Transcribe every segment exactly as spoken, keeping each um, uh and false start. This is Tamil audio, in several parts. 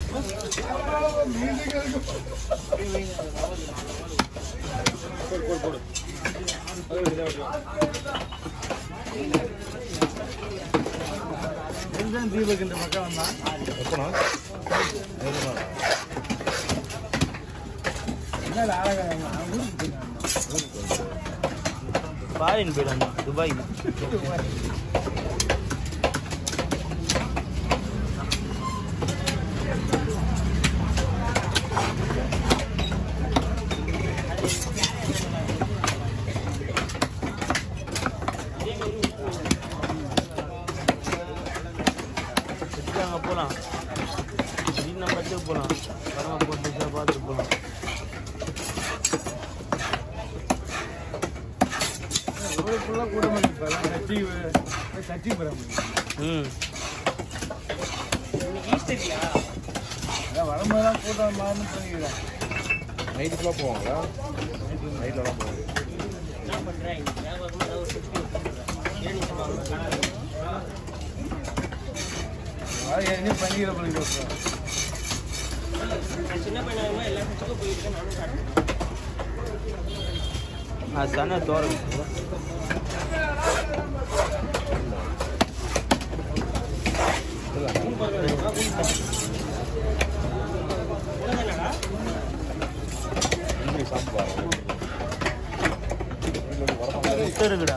தீபக் இந்த பக்கம் வந்தான் ஃபாரின் போயிடாங்க துபாய் அங்கே போகலாம் திடீர்னு நம்ம இடத்துக்கு போகலாம் பரமா போட்டு பார்த்துட்டு போகலாம் ஃபுல்லாக கூட கட்சி கட்சி போகிறாங்க ம் அதான் வரும்போதுதான் கூட்டம் மாறணும்னு சொல்லிக்கிறேன் நைட்டுக்குலாம் போவாங்களா நைட்லலாம் போவாங்க அது ஏற்கனவே பண்ணிக்கிற பிள்ளைங்க சின்ன பையனாக எல்லாம் போயிட்டு நானும் அது தானே தோறம் முட்டை இருக்குடா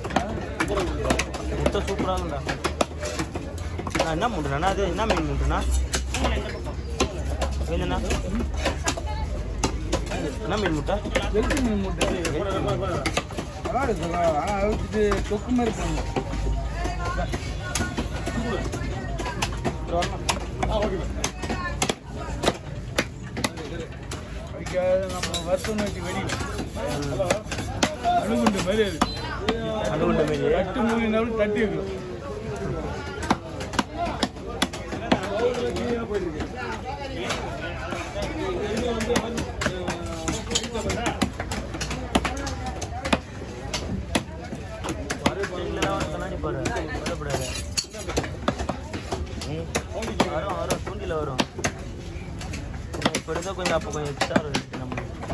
முட்டை சூப்பராக இருக்குடா நான் என்ன முட்டைண்ணா அது என்ன மீன் முட்டைண்ணா என்னண்ணா என்ன மீன் முட்டை வெளுத்து மீன் முட்டை பரவாயில்ல சார் ஆனால் அழுத்துட்டு தொக்கு மாதிரி போடணும் அதுக்காக நம்ம வருஷம் வச்சு வெடி அணுகுண்டு மாதிரி அது அணுகுண்ட மாரி தட்டு மூலினாலும் தட்டி வைக்கணும் வரும் வரும் தூண்டில வரும் இப்போ இருந்தால் கொஞ்சம் அப்போ கொஞ்சம் எக்ஸ்ட்ரா வரும் நம்ம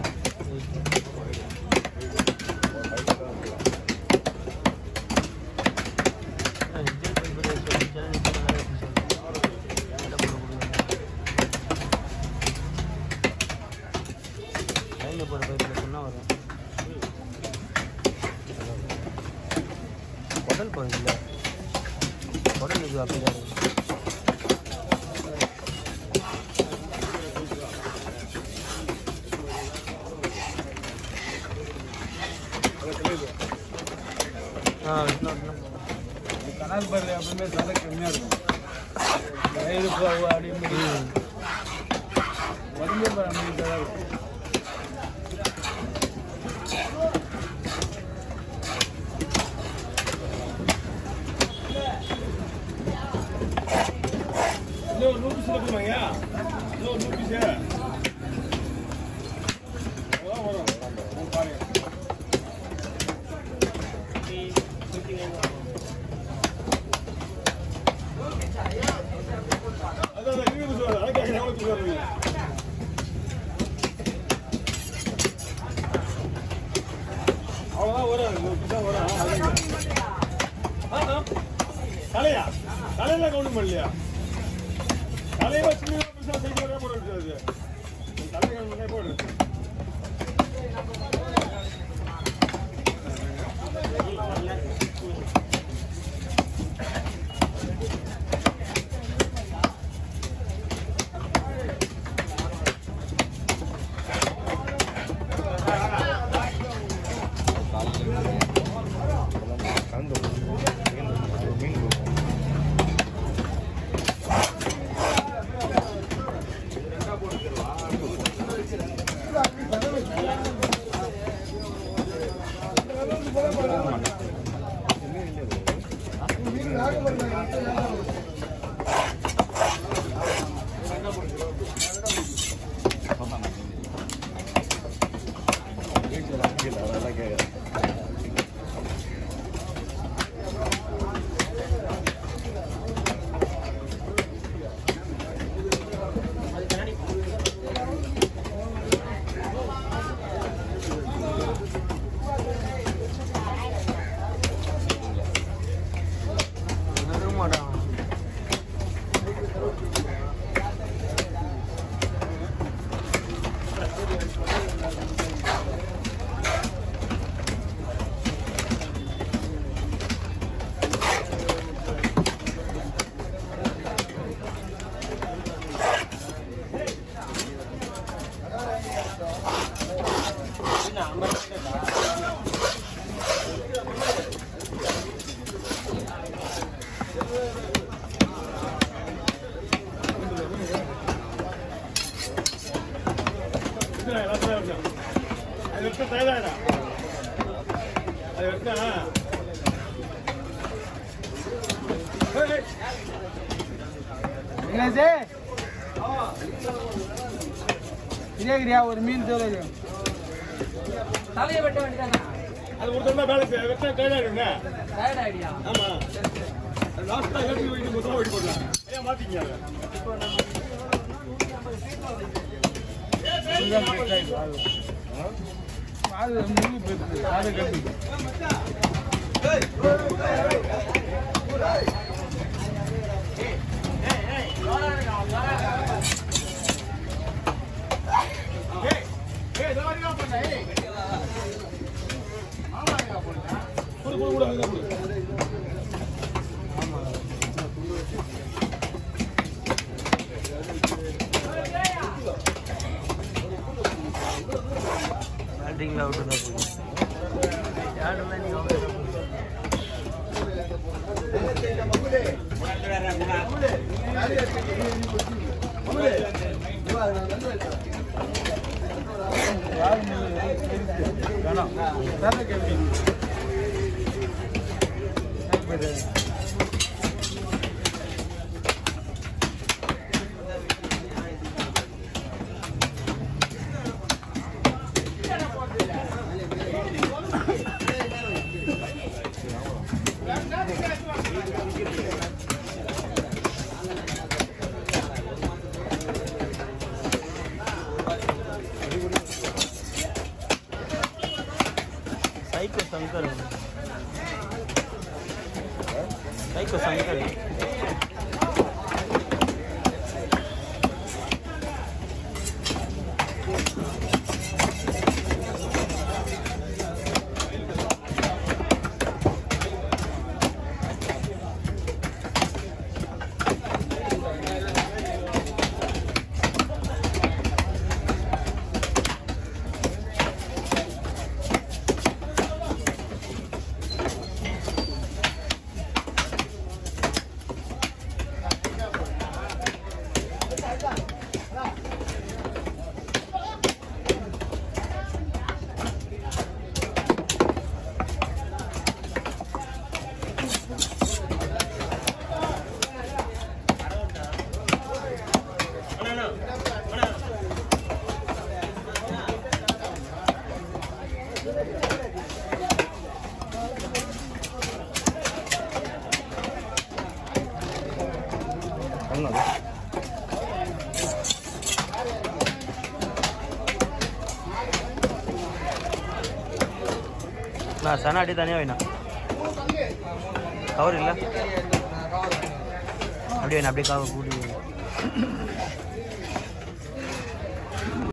லைனில் போகிற பைப்பில் சொன்னால் வரும் குடல் போகுதுல்ல குடல் இது அப்படிதான் ஆ இன்னும் கனால் பாரு அப்படியுமே சதை கம்மியாக இருக்கும் வயிறு பாவு அப்படின்னு வலிமை பாரு அப்படின்னு தான் இருக்கும் இன்னும் நூறு பீஸ் இருக்குமாங்க இன்னும் நூறு பீஸ் வரும் பாருங்க அவ்வளோதான் வரும் தலையா தலையில கவுண்ட் பண்ணலையா தலையை சின்ன செய்ய போடுறது தலை போடுறது இதேகிறியா ஒரு மீன் தோலை தலையை வெட்ட வேண்டியதானே அது கொடுத்தா வேலை வெட்ட கைடாடுங்க டயர்ட் ஐடியா ஆமா லாஸ்டா ஏற்றி போயிட்டு மொத்தமா வெட்டி போடலாம் ஏன் மாத்திங்க அது முழு போயிடுது அது கம்மி பேட்டிங்கில் அவுட்டு தான் போகும் யாருமே நீங்கள் அவுட்டு தான் சைக்கோ சங்கர் சைக்கோ சங்கர் நான் சன அடி தனியாக வேணாம் கவர் இல்லை அப்படியே வேணா அப்படியே காவ கூடி